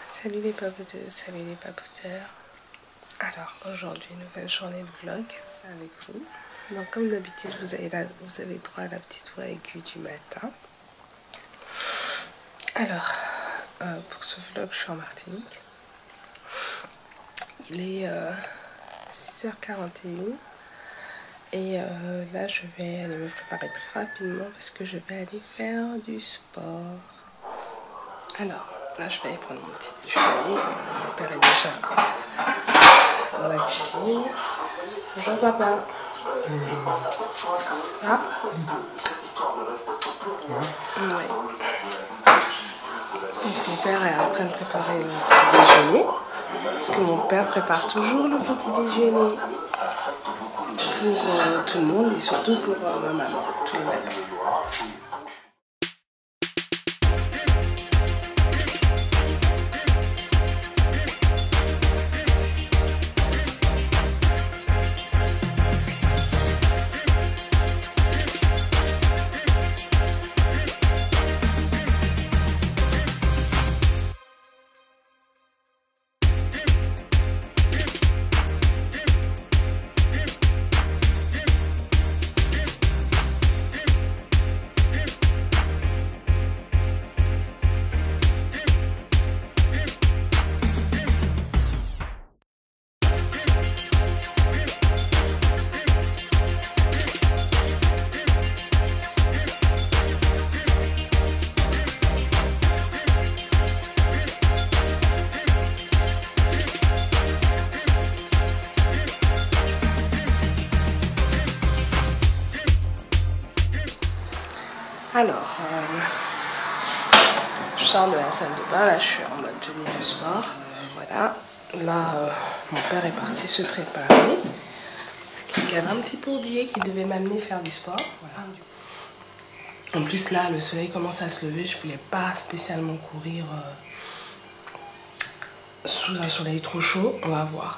Salut les papoteuses, salut les papoteurs. Alors aujourd'hui, nouvelle journée de vlog avec vous. Donc comme d'habitude, vous avez droit à la petite voix aiguë du matin. Alors, pour ce vlog, je suis en Martinique. Il est 6h41 et là je vais aller me préparer très rapidement parce que je vais aller faire du sport. Alors, là je vais aller prendre mon petit déjeuner. Mon père est déjà dans la cuisine. Bonjour papa. Ah. Oui. Donc mon père est en train de préparer le petit déjeuner. Parce que mon père prépare toujours le petit déjeuner pour tout le monde et surtout pour ma maman tous les matins. Alors, je sors de la salle de bain, là je suis en mode tenue de sport, voilà. Là, mon père est parti se préparer, parce qu'il avait un petit peu oublié qu'il devait m'amener faire du sport, voilà. En plus là, le soleil commence à se lever, je voulais pas spécialement courir sous un soleil trop chaud, on va voir.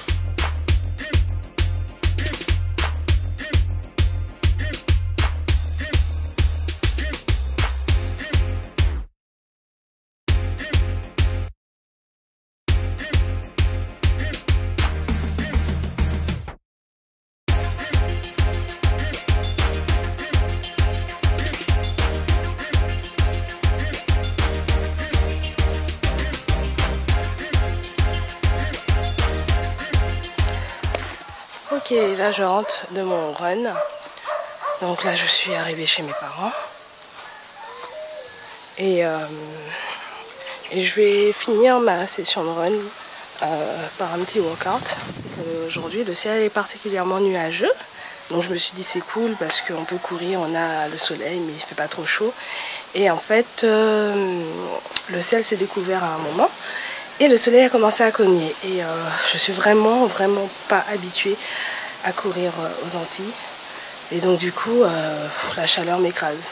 Ok, là je rentre de mon run. Donc là je suis arrivée chez mes parents. Et je vais finir ma session de run par un petit workout. Aujourd'hui le ciel est particulièrement nuageux. Donc je me suis dit c'est cool parce qu'on peut courir, on a le soleil mais il fait pas trop chaud. Et en fait le ciel s'est découvert à un moment. Et le soleil a commencé à cogner et je suis vraiment pas habituée à courir aux Antilles. Et donc du coup, la chaleur m'écrase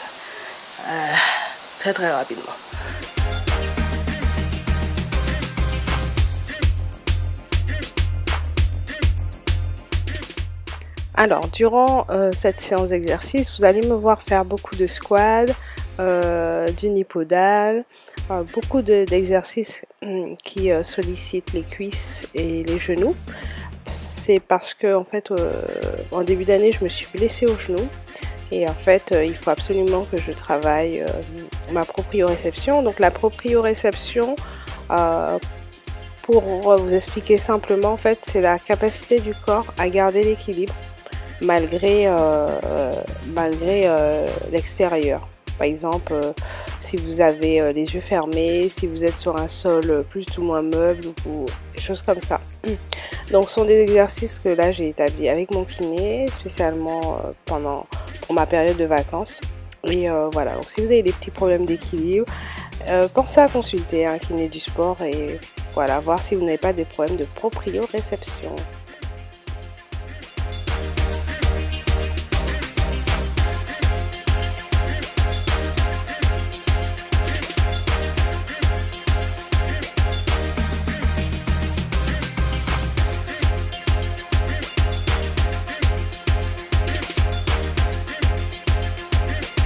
très rapidement. Alors, durant cette séance d'exercice, vous allez me voir faire beaucoup de squats, du nipodal, beaucoup d'exercices qui sollicitent les cuisses et les genoux. C'est parce que en fait, en début d'année, je me suis blessée au genou et en fait, il faut absolument que je travaille ma proprioception. Donc la proprioception, pour vous expliquer simplement, en fait, c'est la capacité du corps à garder l'équilibre malgré l'extérieur. Par exemple, si vous avez les yeux fermés, si vous êtes sur un sol plus ou moins meuble ou des choses comme ça. Donc ce sont des exercices que là j'ai établis avec mon kiné, spécialement pour ma période de vacances. Et voilà, donc si vous avez des petits problèmes d'équilibre, pensez à consulter un kiné du sport et voilà, voir si vous n'avez pas des problèmes de proprioception.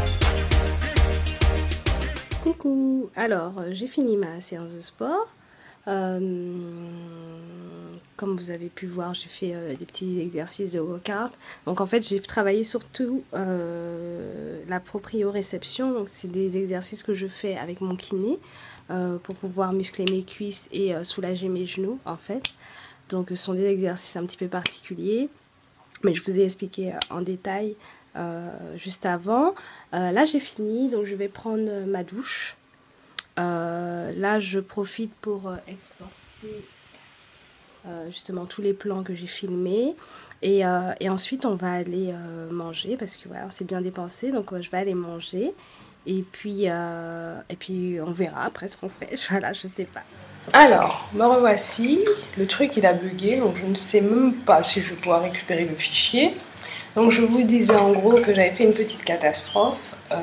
Coucou, alors j'ai fini ma séance de sport. Comme vous avez pu voir, j'ai fait des petits exercices de go-kart. Donc en fait, j'ai travaillé surtout la proprioception. Donc c'est des exercices que je fais avec mon kiné pour pouvoir muscler mes cuisses et soulager mes genoux en fait. Donc ce sont des exercices un petit peu particuliers. Mais je vous ai expliqué en détail juste avant. Là j'ai fini, donc je vais prendre ma douche. Là je profite pour exporter justement tous les plans que j'ai filmés et ensuite on va aller manger parce que voilà, on s'est bien dépensé, donc je vais aller manger et puis on verra après ce qu'on fait. Voilà, je sais pas. Alors, me revoici. Le truc il a bugué, donc je ne sais même pas si je vais pouvoir récupérer le fichier. Donc je vous disais en gros que j'avais fait une petite catastrophe.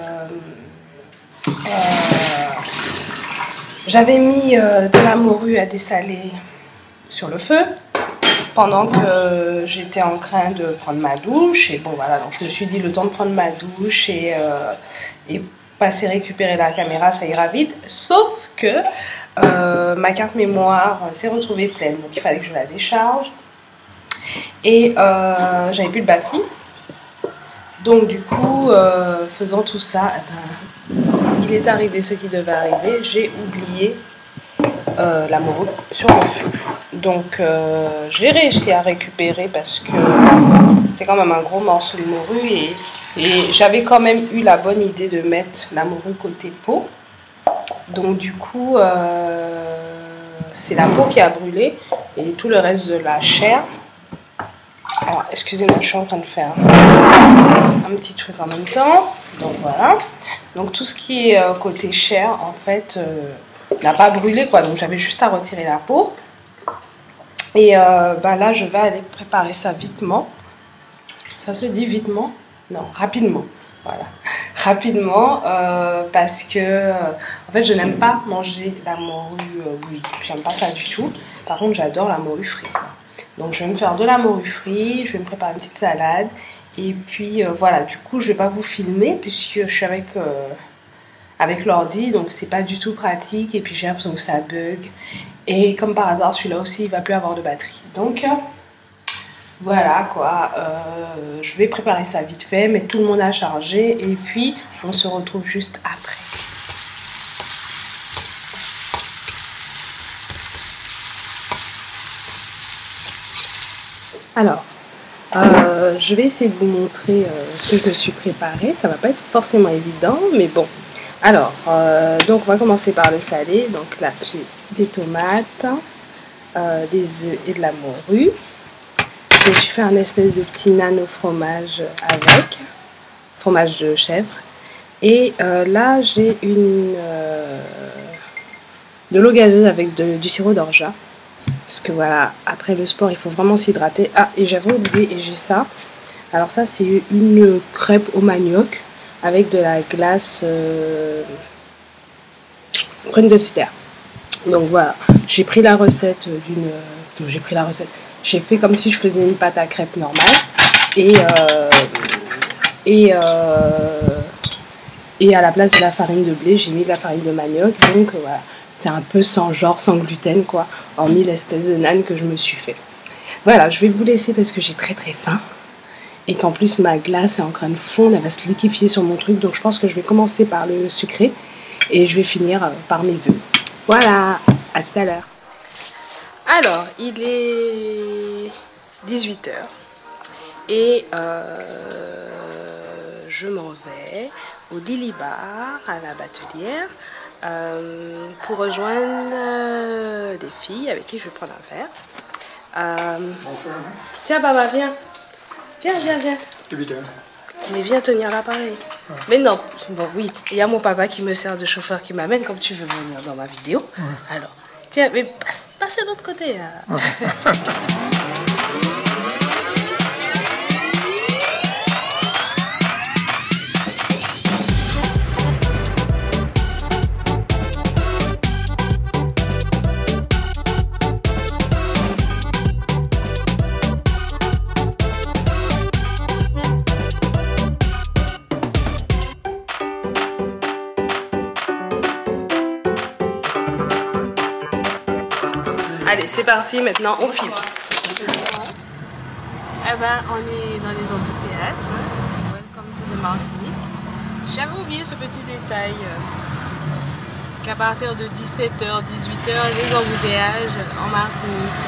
J'avais mis de la morue à dessaler sur le feu pendant que j'étais en train de prendre ma douche. Et bon voilà, donc je me suis dit le temps de prendre ma douche et passer récupérer la caméra, ça ira vite. Sauf que ma carte mémoire s'est retrouvée pleine, donc il fallait que je la décharge. Et j'avais plus de batterie. Donc du coup, faisant tout ça, il est arrivé ce qui devait arriver. J'ai oublié la morue sur le feu. Donc j'ai réussi à récupérer parce que c'était quand même un gros morceau de morue et j'avais quand même eu la bonne idée de mettre la morue côté peau. Donc du coup c'est la peau qui a brûlé et tout le reste de la chair. Alors excusez-moi, je suis en train de faire un petit truc en même temps. Donc voilà. Donc tout ce qui est côté chair en fait n'a pas brûlé quoi. Donc j'avais juste à retirer la peau. Et là je vais aller préparer ça vitement. Ça se dit vitement? Non, rapidement. Voilà, rapidement parce que en fait je n'aime pas manger la morue bouillie. J'aime pas ça du tout. Par contre j'adore la morue frite. Donc je vais me faire de la morue frite, je vais me préparer une petite salade. Et puis voilà, du coup je vais pas vous filmer puisque je suis avec l'ordi, donc c'est pas du tout pratique. Et puis j'ai l'impression que ça bug. Et comme par hasard celui-là aussi il va plus avoir de batterie. Donc voilà quoi, je vais préparer ça vite fait, mettre tout le monde à charger et puis on se retrouve juste après. Alors, je vais essayer de vous montrer ce que je me suis préparé. Ça va pas être forcément évident, mais bon. Alors, donc on va commencer par le salé. Donc là, j'ai des tomates, des œufs et de la morue. Je me suis fait un espèce de petit nano fromage avec, fromage de chèvre. Et là, j'ai de l'eau gazeuse avec du sirop d'orgeat. Parce que voilà, après le sport, il faut vraiment s'hydrater. Ah, et j'avais oublié, et j'ai ça. Alors ça, c'est une crêpe au manioc avec de la glace prune de cidre. Donc voilà, j'ai pris la recette j'ai fait comme si je faisais une pâte à crêpes normale. Et à la place de la farine de blé, j'ai mis de la farine de manioc. Donc voilà. C'est un peu sans gluten quoi, hormis l'espèce de naan que je me suis fait. Voilà, je vais vous laisser parce que j'ai très faim. Et qu'en plus ma glace est en train de fondre, elle va se liquéfier sur mon truc. Donc je pense que je vais commencer par le sucré et je vais finir par mes œufs. Voilà, à tout à l'heure. Alors, il est 18 h et je m'en vais au Lily Bar à la Batelière. Pour rejoindre des filles avec qui je vais prendre un verre. Tiens, papa, viens. Viens. Mais viens tenir l'appareil. Ouais. Mais non, bon, oui, il y a mon papa qui me sert de chauffeur qui m'amène comme tu veux venir dans ma vidéo. Ouais. Alors, tiens, mais passe de l'autre côté. Ouais. Allez, c'est parti, maintenant on filme. Eh ben, on est dans les embouteillages. Welcome to the Martinique. J'avais oublié ce petit détail qu'à partir de 17h, 18h, les embouteillages en Martinique.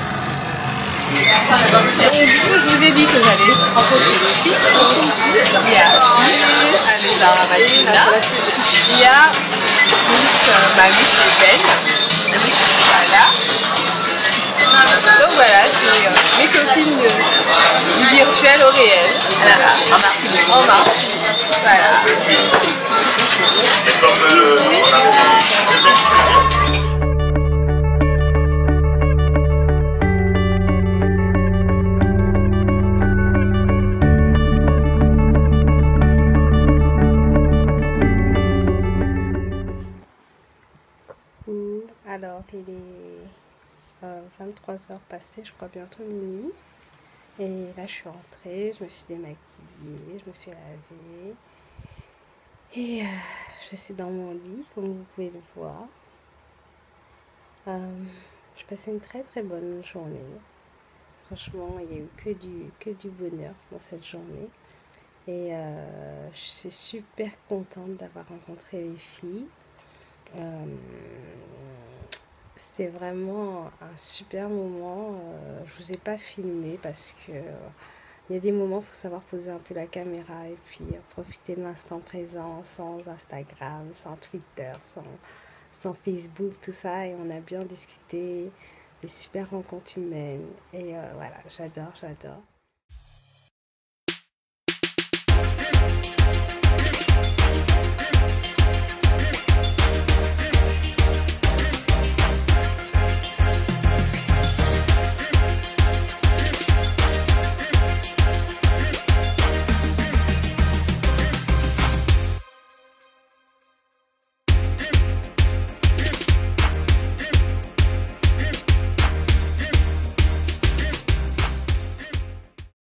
Et du coup, je vous ai dit que j'allais rencontrer les filles. Il y a Alisa Ramadina, il y a Miss Le Pen, Miss Voilà. Donc voilà, c'est mes copines virtuelles au réel. En Martinique. En Martinique. Voilà. Alors, il est 23h passé, je crois bientôt minuit. Et là, je suis rentrée, je me suis démaquillée, je me suis lavée. Et je suis dans mon lit, comme vous pouvez le voir. J'ai passé une très très bonne journée. Franchement, il n'y a eu que du bonheur dans cette journée. Et je suis super contente d'avoir rencontré les filles. C'était vraiment un super moment. Je vous ai pas filmé parce que il y a des moments, il faut savoir poser un peu la caméra et puis profiter de l'instant présent sans Instagram, sans Twitter, sans Facebook, tout ça. Et on a bien discuté, des super rencontres humaines. Et voilà, j'adore.